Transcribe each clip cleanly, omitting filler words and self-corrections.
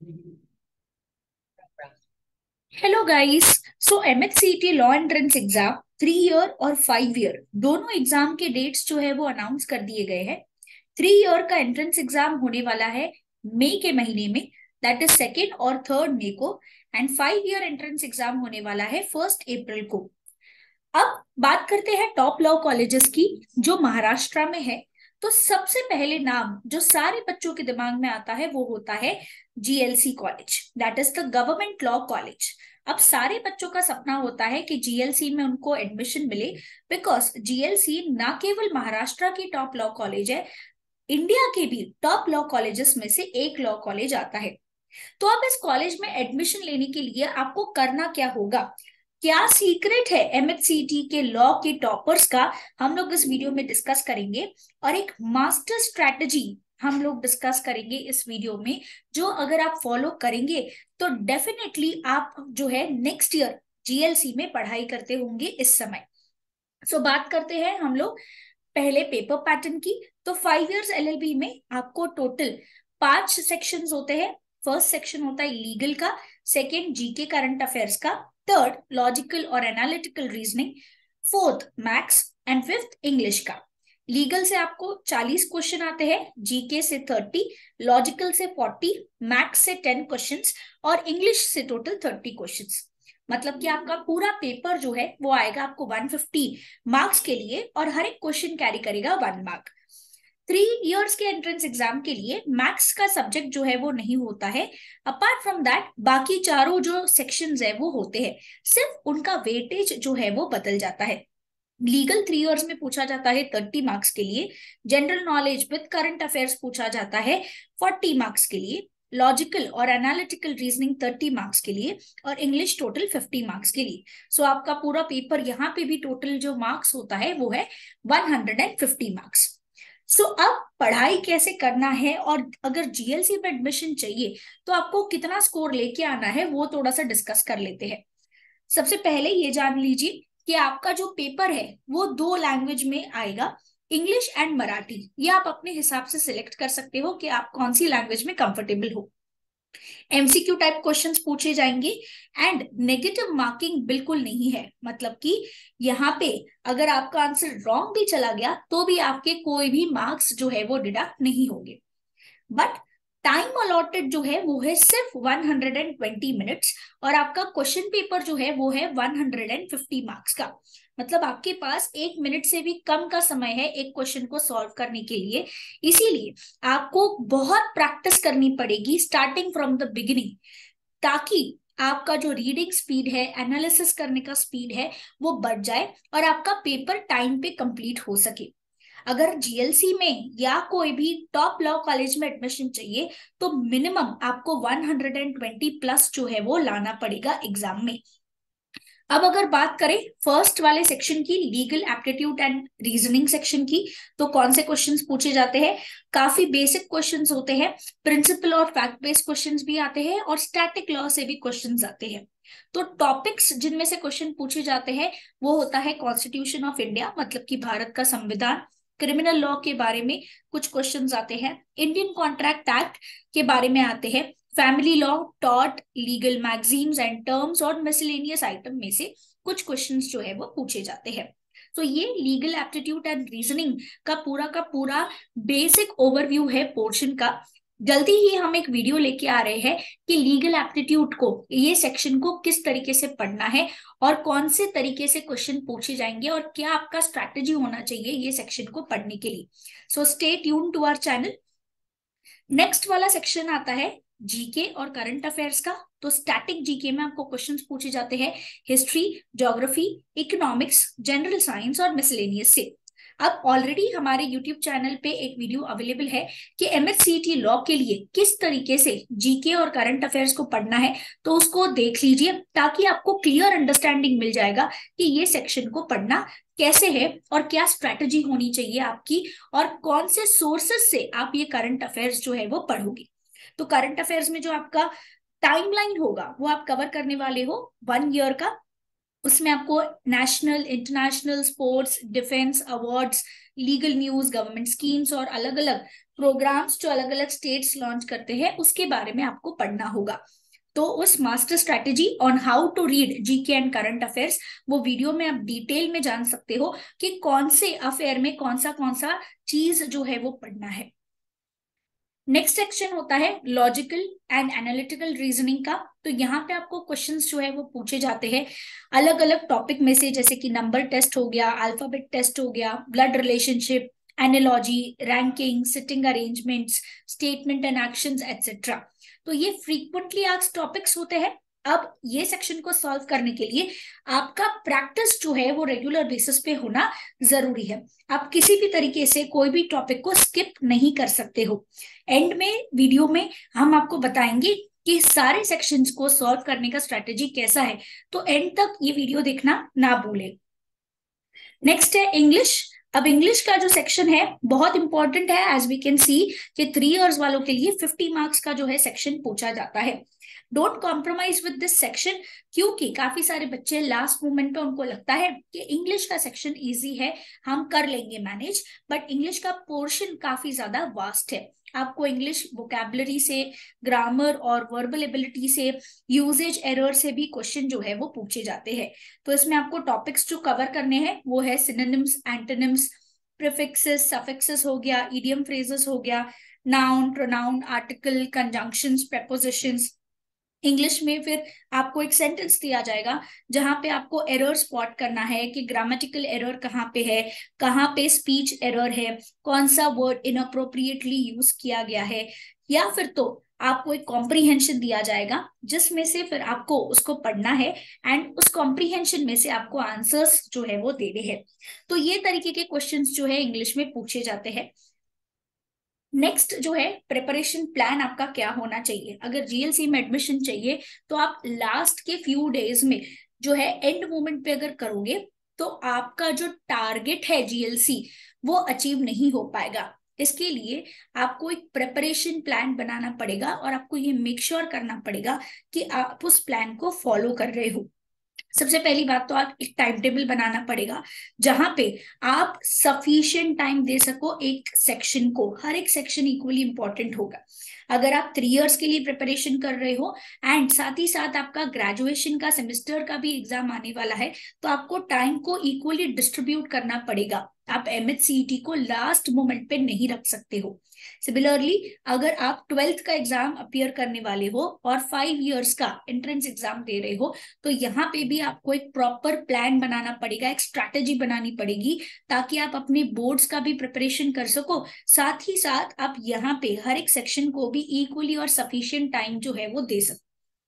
Hello guys. So MHCT law entrance exam 3 year और 5 year दोनों exam के dates जो है वो अनाउंस कर दिए गए हैं। 3 ईयर का एंट्रेंस एग्जाम होने वाला है मई के महीने में, दैट इज 2 और 3 मई को। एंड 5 ईयर एंट्रेंस एग्जाम होने वाला है 1 अप्रैल को। अब बात करते हैं टॉप लॉ कॉलेजेस की जो महाराष्ट्र में है। तो सबसे पहले नाम जो सारे बच्चों के दिमाग में आता है वो होता है GLC college, that is the government law college. अब सारे बच्चों का सपना होता है कि जीएलसी में उनको एडमिशन मिले, बिकॉज जीएलसी ना केवल महाराष्ट्र की टॉप लॉ कॉलेज है, इंडिया के भी टॉप लॉ कॉलेजेस में से एक लॉ कॉलेज आता है। तो अब इस कॉलेज में एडमिशन लेने के लिए आपको करना क्या होगा, क्या सीक्रेट है एमएचसीटी के लॉ के टॉपर्स का, हम लोग इस वीडियो में डिस्कस करेंगे। और एक मास्टर स्ट्रैटेजी हम लोग डिस्कस करेंगे इस वीडियो में, जो अगर आप फॉलो करेंगे तो डेफिनेटली आप जो है नेक्स्ट ईयर जीएलसी में पढ़ाई करते होंगे इस समय। सो बात करते हैं हम लोग पहले पेपर पैटर्न की। तो 5 इयर्स एलएलबी में आपको टोटल 5 सेक्शंस होते हैं। फर्स्ट सेक्शन होता है लीगल का, सेकंड जीके करंट अफेयर्स का, थर्ड लॉजिकल और analytical reasoning, fourth maths and fifth English का। लीगल से आपको 40 क्वेश्चन आते हैं, जीके से 30, लॉजिकल से 40, मैथ्स से 10 क्वेश्चंस और इंग्लिश से टोटल 30 क्वेश्चंस। मतलब कि आपका पूरा पेपर जो है वो आएगा आपको 150 मार्क्स के लिए, और हर एक क्वेश्चन कैरी करेगा 1 मार्क। 3 इयर्स के एंट्रेंस एग्जाम के लिए मैथ्स का सब्जेक्ट जो है वो नहीं होता है। अपार्ट फ्रॉम दैट बाकी चारों जो सेक्शंस है वो होते हैं, सिर्फ उनका वेटेज जो है वो बदल जाता है। लीगल 3 इयर्स में पूछा जाता है 30 मार्क्स के लिए, general knowledge with current affairs पूछा जाता है 40 मार्क्स के लिए, लॉजिकल और एनालिटिकल रीजनिंग 30 मार्क्स के लिए, और इंग्लिश टोटल 50 मार्क्स के लिए। सो आपका पूरा पेपर यहाँ पे भी टोटल जो मार्क्स होता है वो है 150 मार्क्स। सो अब पढ़ाई कैसे करना है, और अगर जीएलसी में एडमिशन चाहिए तो आपको कितना स्कोर लेके आना है वो थोड़ा सा डिस्कस कर लेते हैं। सबसे पहले ये जान लीजिए कि आपका जो पेपर है वो 2 लैंग्वेज में आएगा, इंग्लिश एंड मराठी। ये आप अपने हिसाब से सिलेक्ट कर सकते हो कि आप कौन सी लैंग्वेज में कंफर्टेबल हो। एमसीक्यू टाइप क्वेश्चंस पूछे जाएंगे, एंड नेगेटिव मार्किंग बिल्कुल नहीं है। मतलब कि यहाँ पे अगर आपका आंसर रॉन्ग भी चला गया तो भी आपके कोई भी मार्क्स जो है वो डिडक्ट नहीं होंगे। बट टाइम अलॉटेड जो है वो है सिर्फ 120 मिनट्स, और आपका क्वेश्चन पेपर जो है वो है 150 मार्क्स का। मतलब आपके पास 1 मिनट से भी कम का समय है एक क्वेश्चन को सॉल्व करने के लिए। इसीलिए आपको बहुत प्रैक्टिस करनी पड़ेगी स्टार्टिंग फ्रॉम द बिगिनिंग, ताकि आपका जो रीडिंग स्पीड है, एनालिसिस करने का स्पीड है, वो बढ़ जाए और आपका पेपर टाइम पे कंप्लीट हो सके। अगर जीएलसी में या कोई भी टॉप लॉ कॉलेज में एडमिशन चाहिए तो मिनिमम आपको 120 प्लस जो है वो लाना पड़ेगा एग्जाम में। अब अगर बात करें फर्स्ट वाले सेक्शन की, legal aptitude and reasoning section की, तो कौन से क्वेश्चंस पूछे जाते हैं? काफी बेसिक क्वेश्चंस होते हैं, प्रिंसिपल और फैक्ट बेस्ड क्वेश्चंस भी आते हैं, और स्टैटिक लॉ से भी क्वेश्चंस आते हैं। तो टॉपिक्स जिनमें से क्वेश्चन पूछे जाते हैं वो होता है कॉन्स्टिट्यूशन ऑफ इंडिया, मतलब कि भारत का संविधान, क्रिमिनल लॉ के बारे में कुछ क्वेश्चंस आते हैं, इंडियन कॉन्ट्रैक्ट एक्ट के बारे में आते हैं, family law, tort, legal magazines and terms, और मिसलेनियस आइटम में से कुछ क्वेश्चंस जो है वो पूछे जाते हैं। तो ये लीगल एप्टीट्यूड एंड रीजनिंग का पूरा बेसिक ओवरव्यू है पोर्शन का। जल्दी ही हम एक वीडियो लेके आ रहे हैं कि लीगल एप्टीट्यूड को, ये सेक्शन को किस तरीके से पढ़ना है और कौन से तरीके से क्वेश्चन पूछे जाएंगे, और क्या आपका स्ट्रैटेजी होना चाहिए ये सेक्शन को पढ़ने के लिए। So stay tune to our channel. Next वाला सेक्शन आता है जीके और करंट अफेयर्स का। तो स्टैटिक जीके में आपको क्वेश्चंस पूछे जाते हैं history, geography, economics, general science और मिसलेनियस से। अब ऑलरेडी हमारे यूट्यूब चैनल पे एक वीडियो अवेलेबल है कि एमएचसीटी लॉ के लिए किस तरीके से जीके और करंट अफेयर्स को पढ़ना है, तो उसको देख लीजिए ताकि आपको क्लियर अंडरस्टैंडिंग मिल जाएगा कि ये सेक्शन को पढ़ना कैसे है और क्या स्ट्रैटेजी होनी चाहिए आपकी, और कौन से सोर्सेस से आप ये करंट अफेयर्स जो है वो पढ़ोगे। तो करंट अफेयर्स में जो आपका टाइमलाइन होगा वो आप कवर करने वाले हो 1 ईयर का, उसमें आपको national, international, sports, defence, awards, legal news, government schemes और अलग अलग प्रोग्राम्स जो अलग अलग स्टेट्स लॉन्च करते हैं उसके बारे में आपको पढ़ना होगा। तो उस master strategy on how to read GK and current affairs, वो वीडियो में आप डिटेल में जान सकते हो कि कौन से अफेयर में कौन सा चीज जो है वो पढ़ना है। नेक्स्ट सेक्शन होता है लॉजिकल एंड एनालिटिकल रीजनिंग का। तो यहाँ पे आपको क्वेश्चंस जो है वो पूछे जाते हैं अलग अलग टॉपिक में से, जैसे कि नंबर टेस्ट हो गया, अल्फाबेट टेस्ट हो गया, blood relationship, analogy, ranking, sitting arrangements, statement and actions etcetera. तो ये फ्रीक्वेंटली आस्क्ड टॉपिक्स होते हैं। अब ये सेक्शन को सॉल्व करने के लिए आपका प्रैक्टिस जो है वो रेगुलर बेसिस पे होना जरूरी है। आप किसी भी तरीके से कोई भी टॉपिक को स्किप नहीं कर सकते हो। एंड में वीडियो में हम आपको बताएंगे कि सारे सेक्शंस को सॉल्व करने का स्ट्रेटेजी कैसा है, तो एंड तक ये वीडियो देखना ना भूले। नेक्स्ट है इंग्लिश। अब इंग्लिश का जो सेक्शन है बहुत इंपॉर्टेंट है। एज वी कैन सी कि 3 इयर्स वालों के लिए 50 मार्क्स का जो है सेक्शन पूछा जाता है। Don't compromise with this section, क्योंकि काफी सारे बच्चे लास्ट मोमेंट पे उनको लगता है कि इंग्लिश का सेक्शन इजी है, हम कर लेंगे मैनेज, बट इंग्लिश का पोर्शन काफी ज्यादा वास्ट है। आपको इंग्लिश वोकैबुलरी से, ग्रामर और वर्बल एबिलिटी से, यूजेज एरर से भी क्वेश्चन जो है वो पूछे जाते हैं। तो इसमें आपको टॉपिक्स जो कवर करने हैं वो है सिनोनिम्स, एंटोनिम्स, प्रीफिक्सेस, सफिक्सेस हो गया, इडियम फ्रेजेस हो गया, noun, pronoun, article, conjunctions, prepositions. English में फिर आपको एक सेंटेंस दिया जाएगा जहां पे आपको एरर स्पॉट करना है कि ग्रामेटिकल एरर कहाँ पे है, कहाँ पे स्पीच एरर है, कौन सा वर्ड इनअप्रोप्रिएटली यूज किया गया है, या फिर तो आपको एक कॉम्प्रीहेंशन दिया जाएगा जिसमें से फिर आपको उसको पढ़ना है एंड उस कॉम्प्रीहेंशन में से आपको आंसर्स जो है वो देने हैं। तो ये तरीके के क्वेश्चंस जो है इंग्लिश में पूछे जाते हैं। नेक्स्ट जो है प्रिपरेशन प्लान आपका क्या होना चाहिए। अगर जीएलसी में एडमिशन चाहिए तो आप लास्ट के फ्यू डेज में जो है एंड मोमेंट पे अगर करोगे तो आपका जो टारगेट है जीएलसी वो अचीव नहीं हो पाएगा। इसके लिए आपको एक प्रिपरेशन प्लान बनाना पड़ेगा और आपको ये मेक श्योर करना पड़ेगा कि आप उस प्लान को फॉलो कर रहे हो। सबसे पहली बात तो आप एक टाइम टेबल बनाना पड़ेगा जहां पे आप सफिशिएंट टाइम दे सको एक सेक्शन को। हर एक सेक्शन इक्वली इंपॉर्टेंट होगा। अगर आप 3 इयर्स के लिए प्रिपरेशन कर रहे हो एंड साथ ही साथ आपका ग्रेजुएशन का सेमेस्टर का भी एग्जाम आने वाला है, तो आपको टाइम को इक्वली डिस्ट्रीब्यूट करना पड़ेगा। आप एमएचसीईटी को लास्ट मोमेंट पे नहीं रख सकते हो। सिमिलरली अगर आप 12th का एग्जाम अपियर करने वाले हो और 5 इयर्स का एंट्रेंस एग्जाम दे रहे हो, तो यहाँ पे भी आपको एक प्रॉपर प्लान बनाना पड़ेगा, एक स्ट्रैटेजी बनानी पड़ेगी ताकि आप अपने बोर्ड्स का भी प्रिपरेशन कर सको, साथ ही साथ आप यहाँ पे हर एक सेक्शन को भी इक्वली और सफिशिएंट टाइम जो है वो दे सको।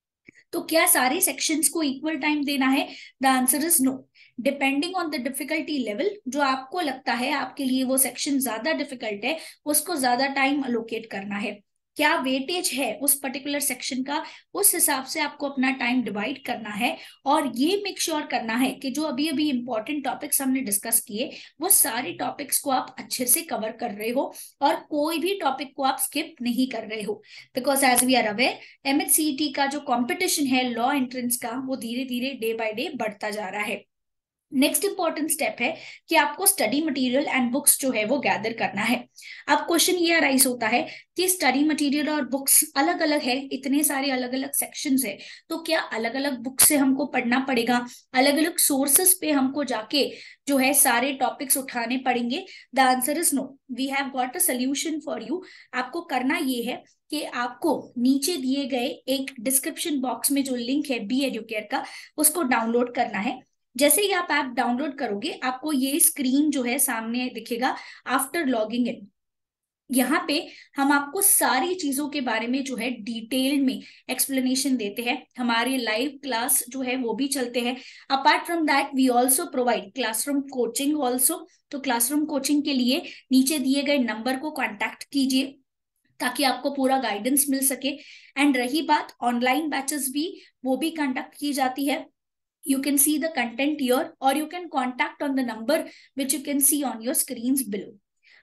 तो क्या सारे सेक्शंस को इक्वल टाइम देना है? The answer is no. Depending on the difficulty level, जो आपको लगता है आपके लिए वो सेक्शन ज्यादा डिफिकल्ट है, उसको ज्यादा टाइम अलोकेट करना है। क्या वेटेज है उस पर्टिकुलर सेक्शन का, उस हिसाब से आपको अपना टाइम डिवाइड करना है। और ये मेक श्योर करना है कि जो अभी अभी इंपॉर्टेंट टॉपिक्स हमने डिस्कस किए वो सारे टॉपिक्स को आप अच्छे से कवर कर रहे हो और कोई भी टॉपिक को आप स्किप नहीं कर रहे हो। Because as we are aware, MHCET का जो कंपटीशन है लॉ एंट्रेंस का वो धीरे धीरे डे बाय डे बढ़ता जा रहा है। नेक्स्ट इंपॉर्टेंट स्टेप है कि आपको स्टडी मटेरियल एंड बुक्स जो है वो गैदर करना है। अब क्वेश्चन ये अराइज होता है कि स्टडी मटेरियल और बुक्स अलग अलग है, इतने सारे अलग अलग सेक्शंस है, तो क्या अलग अलग बुक से हमको पढ़ना पड़ेगा, अलग अलग सोर्सेस पे हमको जाके जो है सारे टॉपिक्स उठाने पड़ेंगे? The answer is no. We have got a solution for you. आपको करना ये है कि आपको नीचे दिए गए एक डिस्क्रिप्शन बॉक्स में जो लिंक है बी एडुकेयर का, उसको डाउनलोड करना है। जैसे ही आप ऐप डाउनलोड करोगे आपको ये स्क्रीन जो है सामने दिखेगा आफ्टर लॉगिंग इन। यहाँ पे हम आपको सारी चीजों के बारे में जो है डिटेल में एक्सप्लेनेशन देते हैं। हमारे लाइव क्लास जो है वो भी चलते हैं। Apart from that we also provide classroom coaching also. तो क्लासरूम कोचिंग के लिए नीचे दिए गए नंबर को कॉन्टैक्ट कीजिए ताकि आपको पूरा गाइडेंस मिल सके। एंड रही बात ऑनलाइन बैचेस भी, वो भी कंडक्ट की जाती है। You can see the content here or you can contact on the number which you can see on your screens below.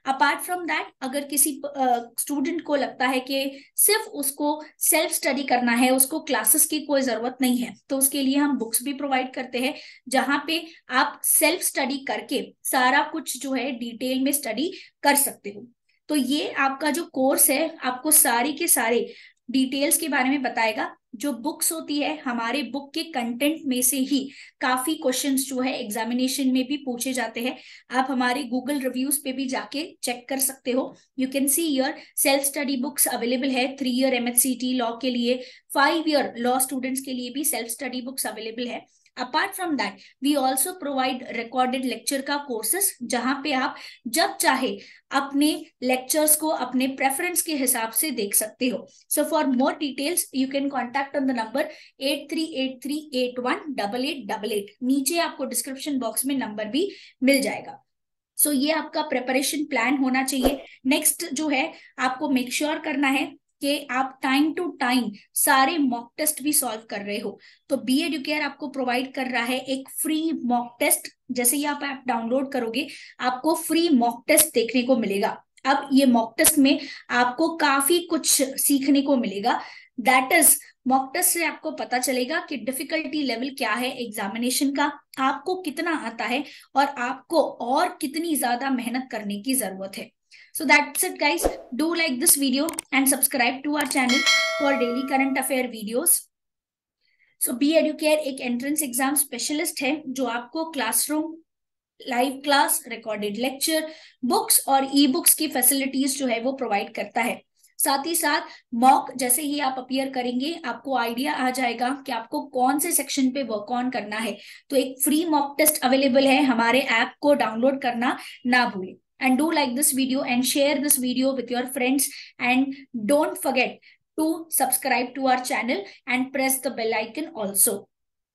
Apart from that, अगर किसी स्टूडेंट को लगता है कि सिर्फ उसको सेल्फ स्टडी करना है, उसको क्लासेस की कोई जरूरत नहीं है, तो उसके लिए हम बुक्स भी प्रोवाइड करते हैं, जहां पे आप सेल्फ स्टडी करके सारा कुछ जो है डिटेल में स्टडी कर सकते हो। तो ये आपका जो कोर्स है आपको सारी के सारे डिटेल्स के बारे में बताएगा। जो बुक्स होती है, हमारे बुक के कंटेंट में से ही काफी क्वेश्चंस जो है एग्जामिनेशन में भी पूछे जाते हैं। आप हमारे गूगल रिव्यूज पे भी जाके चेक कर सकते हो। You can see your self study books available है। 3 ईयर MHCT लॉ के लिए, 5 ईयर लॉ स्टूडेंट्स के लिए भी सेल्फ स्टडी बुक्स अवेलेबल है। Apart from that, we also provide recorded lecture का कोर्सेस, जहां पे आप जब चाहे अपने लेक्चर्स को अपने प्रेफरेंस के हिसाब से देख सकते हो। So for more details you can contact on the number 8383818888। नीचे आपको डिस्क्रिप्शन बॉक्स में नंबर भी मिल जाएगा। सो ये आपका प्रिपरेशन प्लान होना चाहिए। नेक्स्ट जो है, आपको मेक श्योर करना है कि आप टाइम टू टाइम सारे मॉक टेस्ट भी सॉल्व कर रहे हो। तो बी एडुकेयर आपको प्रोवाइड कर रहा है एक फ्री मॉक टेस्ट। जैसे ही आप ऐप डाउनलोड करोगे, आपको फ्री मॉक टेस्ट देखने को मिलेगा। अब ये मॉक टेस्ट में आपको काफी कुछ सीखने को मिलेगा। दैट इज, मॉक टेस्ट से आपको पता चलेगा कि डिफिकल्टी लेवल क्या है एग्जामिनेशन का, आपको कितना आता है और आपको और कितनी ज्यादा मेहनत करने की जरूरत है। So that's it guys. Do like this video and subscribe to our channel for daily current affair videos. So B Educare एक एंट्रेंस एग्जाम स्पेशलिस्ट है, जो आपको classroom, live class, recorded lecture, books और ई बुक्स की facilities जो है वो provide करता है। साथ ही साथ मॉक, जैसे ही आप अपीयर करेंगे आपको आइडिया आ जाएगा कि आपको कौन से सेक्शन पे वर्क ऑन करना है। तो एक फ्री मॉक टेस्ट अवेलेबल है, हमारे ऐप को डाउनलोड करना ना भूलें। And do like this video and share this video with your friends, and don't forget to subscribe to our channel and press the bell icon also.